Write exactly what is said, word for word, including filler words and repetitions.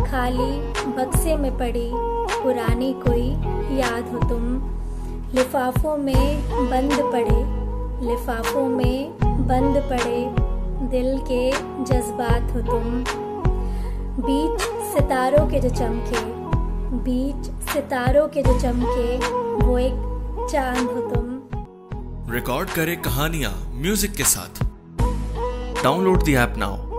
खाली बक्से में पड़ी पुरानी कोई याद हो तुम। लिफाफों में बंद पड़े लिफाफों में बंद पड़े दिल के जज्बात हो तुम। बीच सितारों के जो चमके बीच सितारों के जो चमके वो एक चांद हो तुम। रिकॉर्ड करे कहानियां म्यूजिक के साथ। Download the app now.